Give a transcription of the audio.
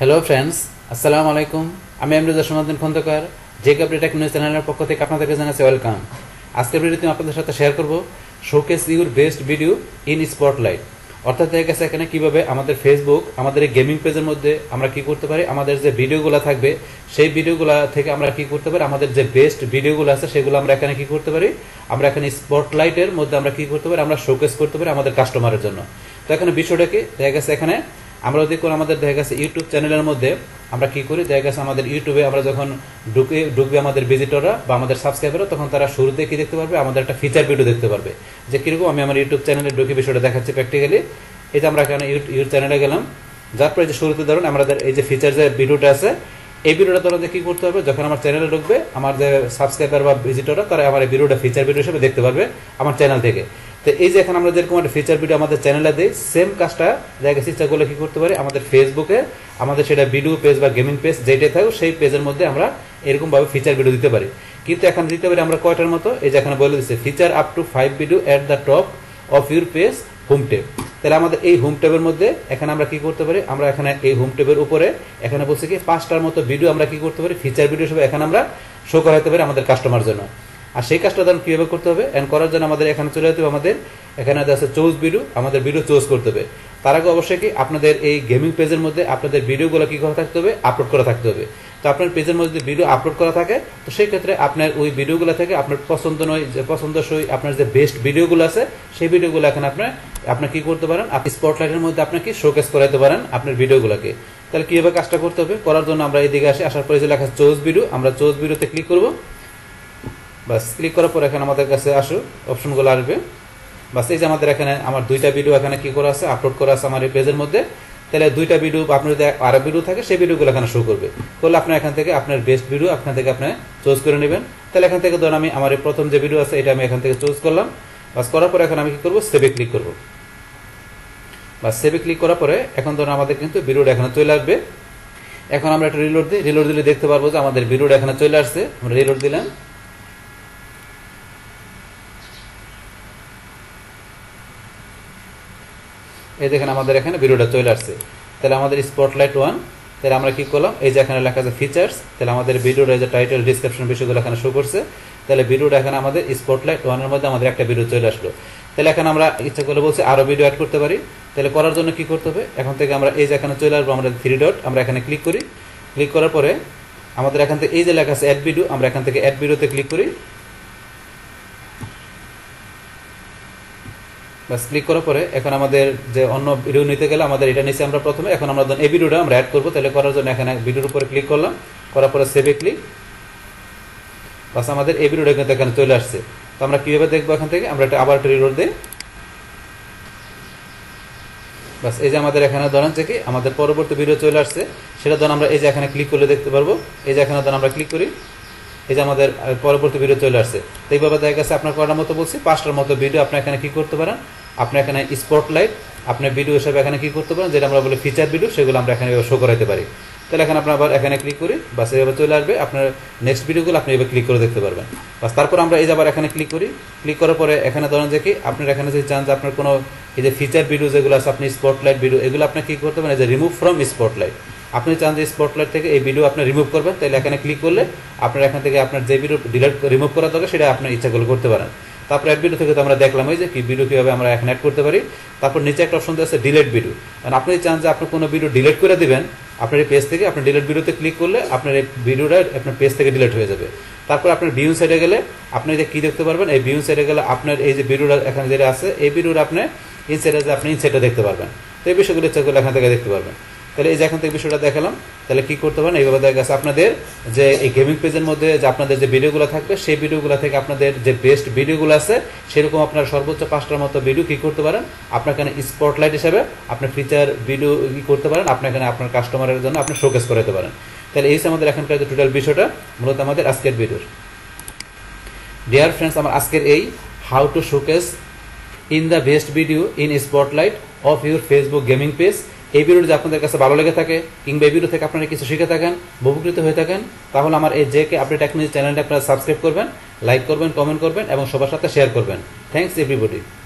Hello friends, আসসালামু আলাইকুম। আমি আমরুজা সমাদ্দিন খন্দকার, জেক আপডেট টেকনোলজি চ্যানেলের পক্ষ থেকে আপনাদেরকে জানাচ্ছি ওয়েলকাম। আজকের ভিডিওতে আমি আপনাদের সাথে শেয়ার করব showcase your best video in spotlight. অর্থাৎ দেখা গেছে এখানে কিভাবে আমাদের ফেসবুক, আমাদের এই গেমিং পেজের মধ্যে আমরা কি করতে পারি, আমাদের যে ভিডিওগুলো থাকবে সেই ভিডিওগুলো থেকে আমরা কি করতে পারি, আমাদের যে বেস্ট ভিডিওগুলো আছে সেগুলো আমরা এখানে কি করতে পারি, আমরা এখানে স্পটলাইটের মধ্যে আমরা কি করতে পারি, আমরা শোকেস করতে পারি আমাদের কাস্টমারের জন্য। তো এখানে বিষয়টা কি দেখা গেছে, এখানে আমরা যদি কোনো আমাদের দেখা গেছে ইউটিউব চ্যানেলের মধ্যে আমরা কি করি, দেখা গেছে আমাদের ইউটিউবে আমরা যখন ঢুকবে আমাদের ভিজিটররা বা আমাদের সাবস্ক্রাইবাররা, তখন তারা শুরুতে কি দেখতে পারবে, আমাদের একটা ফিচার ভিডিও দেখতে পারবে। যে কিরকম আমি আমার ইউটিউব চ্যানেলে ঢুকে বিষয়টা দেখাচ্ছি প্র্যাকটিক্যালি। এই যে আমরা এখানে ইউটিউব চ্যানেলে গেলাম, যার পরে যে শুরুতে ধরুন আমাদের এই যে ফিচার যে ভিডিওটা আছে, এই ভিডিওটা ধরুন কি করতে হবে, যখন আমার চ্যানেলে ঢুকবে আমার যে সাবস্ক্রাইবার বা ভিজিটররা, তারা আমার এই ভিডিওটা ফিচার ভিডিও হিসেবে দেখতে পারবে আমার চ্যানেল থেকে। তো এই যে এখন আমরা যেরকম একটা ফিচার ভিডিও আমাদের চ্যানেলে দিই, সেম কাজটা জায়গা ইচ্ছা করলে কি করতে পারি, আমাদের ফেসবুকে আমাদের সেটা ভিডিও পেজ বা গেমিং পেজ যেটাই থাকুক সেই পেজের মধ্যে আমরা এরকম ভাবে ফিচার ভিডিও দিতে পারি। কিন্তু এখন দিতে পারি আমরা কয়টার মতো, এই যে এখানে বলে দিচ্ছে feature up to 5 video at the top of your page home tab. তাহলে আমাদের এই হোম ট্যাবের মধ্যে এখানে আমরা কি করতে পারি, আমরা এখানে এই হোম ট্যাবের উপরে এখানে বলছে কি 5টার মতো ভিডিও আমরা কি করতে পারি, ফিচার ভিডিও হিসেবে এখানে আমরা শো করাতে পারি আমাদের কাস্টমার জন্য। আর সেই কাজটা ধরুন কিভাবে করতে হবে, এন্ড করার জন্য আমাদের এখানে চলে যেতে হবে, আমাদের এখানে আছে চুজ ভিডিও, আমাদের ভিডিও চুজ করতে হবে। তার আগে অবশ্যই কি আপনাদের এই গেমিং পেজের মধ্যে আপনাদের ভিডিওগুলো কি করা থাকতে হবে, আপলোড করা থাকতে হবে। তো আপনার পেজের মধ্যে ভিডিও আপলোড করা থাকে, তো সেই ক্ষেত্রে আপনার ওই ভিডিওগুলো থেকে আপনার পছন্দ নয় যে পছন্দসই আপনার যে বেস্ট ভিডিওগুলো আছে সেই ভিডিওগুলো এখন আপনি কি করতে পারেন, আপনি স্পটলাইটের মধ্যে আপনি কি শোকেস করাতে পারেন আপনার ভিডিওগুলোকে। তাহলে কিভাবে কাজটা করতে হবে, করার জন্য আমরা এইদিকে আসি, আসার পরে যে লেখা চুজ ভিডিও, আমরা চুজ ভিডিওতে ক্লিক করব। বাস ক্লিক করার পর এখানে আমাদের কাছে আসো অপশনগুলো আসবে। বাস এই যে আমাদের এখানে আমার 2টা ভিডিও এখানে কি করা আছে, আপলোড করা আছে আমার এই পেজের মধ্যে। তাহলে 2টা ভিডিও আপনার যদি আরো ভিডিও থাকে সেই ভিডিওগুলো এখানে শো করবে। করলে আপনার এখান থেকে আপনার বেস্ট ভিডিও এখান থেকে আপনি চুজ করে নেবেন। তাহলে এখান থেকে ধরুন আমি আমার এই প্রথম যে ভিডিও আছে এটা আমি এখান থেকে চুজ করলাম। বাস করার পরে এখন আমি কি করব, সেভে ক্লিক করব। বাস সেভে ক্লিক করার পরে এখন ধরুন আমাদের কিন্তু ভিডিওটা এখানে চলে আসবে। এখন আমরা একটা রিলোড দিই, রিলোড দিলে দেখতে পারবো যে আমাদের ভিডিওটা এখানে চলে আসছে। আমরা রিলোড দিলাম, এই দেখেন আমাদের এখানে ভিডিওটা চলে আসছে। তাহলে আমাদের স্পটলাইট 1, তাহলে আমরা কি করলাম, এই যে এখানে লেখা আছে ফিচার্স, তাহলে আমাদের ভিডিওর যে টাইটেল ডিসক্রিপশন বিষয়গুলো এখানে শো করছে। তাহলে ভিডিওটা এখানে আমাদের স্পটলাইট 1 এর মধ্যে আমাদের একটা ভিডিও চলে আসলো। তাহলে এখানে আমরা ইচ্ছা করলে বলছি আরো ভিডিও অ্যাড করতে পারি। তাহলে করার জন্য কি করতে হবে, এখন থেকে আমরা এই যে এখানে চলে আসবো, আমরা 3 ডট আমরা এখানে ক্লিক করি। ক্লিক করার পরে আমাদের এখান থেকে এই যে লেখা আছে অ্যাড ভিডিও, আমরা এখান থেকে অ্যাড ভিডিওতে ক্লিক করি। বাস ক্লিক করার পরে এখন আমাদের যে অন্য ভিডিও নিতে গেলে আমাদের এটা নিচে আমরা প্রথমে এখন আমরা এই ভিডিওটা আমরা অ্যাড করবো। তাহলে করার জন্য এখানে ভিডিওর উপরে ক্লিক করলাম, করার পরে সেভে ক্লিক। বাস আমাদের এই ভিডিওটা কিন্তু এখানে চলে আসছে। তো আমরা কিভাবে দেখবো, এখান থেকে আমরা আবার একটা রিলোড দিই। বাস এই যে আমাদের এখানে ধরেন যে কি আমাদের পরবর্তী ভিডিও চলে আসছে, সেটা ধরুন আমরা এই যে এখানে ক্লিক করলে দেখতে পারবো। এই যে এখানে ধরুন আমরা ক্লিক করি, এই যে আমাদের পরবর্তী ভিডিও চলে আসছে। তো এইভাবে দেখা গেছে আপনার করার মতো বলছি 5টার মতো ভিডিও আপনি এখানে কি করতে পারেন, আপনি এখানে স্পটলাইট আপনার ভিডিও হিসেবে এখানে কি করতে পারেন, যেটা আমরা বলি ফিচার ভিডিও, সেগুলো আমরা এখানে শো করাতে পারি। তাহলে এখানে আপনার আবার এখানে ক্লিক করি, বাস এইভাবে চলে আসবে আপনার নেক্সট ভিডিওগুলো আপনি এভাবে ক্লিক করে দেখতে পারবেন। বাস তারপর আমরা এই যে আবার এখানে ক্লিক করি। ক্লিক করার পরে এখানে ধরেন যে কি আপনার এখানে যদি চান যে আপনার কোনো এই যে ফিচার ভিডিও যেগুলো আছে আপনি স্পটলাইট ভিডিও, এগুলো আপনি কি করতে পারেন, এই যে রিমুভ ফ্রম স্পটলাইট, আপনি চান যে স্পটলাইট থেকে এই ভিডিও আপনি রিমুভ করবেন। তাহলে এখানে ক্লিক করলে আপনার এখান থেকে আপনার যে ভিডিও রিমুভ করা দরকার সেটা আপনার ইচ্ছা করলে করতে পারেন। তারপর অ্যাড ভিডিও থেকে তো আমরা দেখলাম এই যে কি ভিডিও কিভাবে আমরা এখানে অ্যাড করতে পারি। তারপর নিচে একটা অপশন আছে ডিলিট ভিডিও, কারণ আপনি চান যে আপনি কোনো ভিডিও ডিলিট করে দিবেন আপনার এই পেজ থেকে, আপনি ডিলিট ভিডিওতে ক্লিক করলে আপনার এই ভিডিওটা আপনার পেজ থেকে ডিলিট হয়ে যাবে। তারপর আপনার ভিউ সাইডে গেলে আপনি যে কি দেখতে পারবেন, এই ভিউ সাইডে গেলে আপনার এই যে ভিডিওটা এখানে যেটা আছে এই ভিডিওটা আপনি ইনসাইডে যে আপনি ইনসাইডটা দেখতে পারবেন। তো এই বিষয়গুলো ইচ্ছা করলে এখান থেকে দেখতে পারবেন। তাহলে এই যে এখান থেকে বিষয়টা দেখালাম। তাহলে কি করতে পারেন, এইভাবে দেখা গেছে আপনাদের যে এই গেমিং পেজের মধ্যে যে আপনাদের যে ভিডিওগুলো থাকবে সেই ভিডিওগুলো থেকে আপনাদের যে বেস্ট ভিডিওগুলো আছে সেরকম আপনার সর্বোচ্চ 5টার মতো ভিডিও কি করতে পারেন, আপনার এখানে স্পটলাইট হিসেবে আপনার ফিচার ভিডিও কি করতে পারেন, আপনার এখানে আপনার কাস্টমারের জন্য আপনি শোকেস করাতে পারেন। তাহলে এই আমাদের এখানকার যে টোটাল বিষয়টা মূলত আমাদের আজকের ভিডিওর। ডিয়ার ফ্রেন্ডস, আমার আজকের এই how to showcase in the best video in spotlight of your Facebook gaming page, এই ভিডিও যদি আপনাদের কাছে ভালো লেগে থাকে কিংবা এই ভিডিও থেকে আপনারা কিছু শিখে থাকেন, উপকৃত হয়ে থাকেন, তাহলে আমার এই জেকে আপডেট টেকনোলজি চ্যানেলটা আপনারা সাবস্ক্রাইব করবেন, লাইক করবেন, কমেন্ট করবেন এবং সবার সাথে শেয়ার করবেন। Thanks everybody.